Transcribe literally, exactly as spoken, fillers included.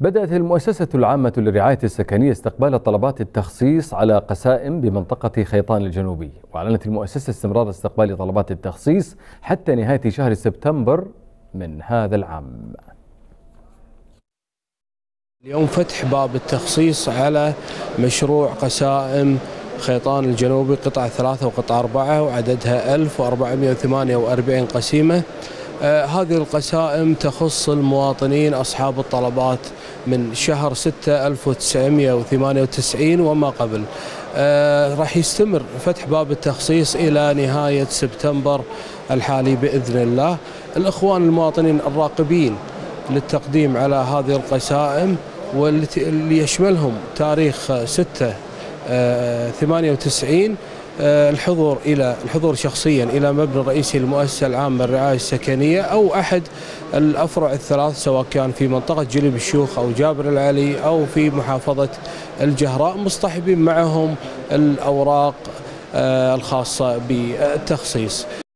بدأت المؤسسة العامة للرعاية السكنية استقبال طلبات التخصيص على قسائم بمنطقة خيطان الجنوبي، وأعلنت المؤسسة استمرار استقبال طلبات التخصيص حتى نهاية شهر سبتمبر من هذا العام. اليوم فتح باب التخصيص على مشروع قسائم خيطان الجنوبي قطعة ثلاثة وقطعة أربعة وعددها ألف وأربعمئة وثمانية وأربعين قسيمة. آه هذه القسائم تخص المواطنين أصحاب الطلبات من شهر ستة ألف وتسعمئة وثمانية وتسعين وما قبل. آه راح يستمر فتح باب التخصيص إلى نهاية سبتمبر الحالي بإذن الله. الإخوان المواطنين الراقبين للتقديم على هذه القسائم واللي يشملهم تاريخ ستة ثمانية وتسعين الحضور إلى الحضور شخصيا إلى مبنى الرئيسي للمؤسسة العامة للرعاية السكنية أو أحد الأفرع الثلاث، سواء كان في منطقة جلب الشيوخ أو جابر العلي أو في محافظة الجهراء، مصطحبين معهم الأوراق الخاصة بالتخصيص.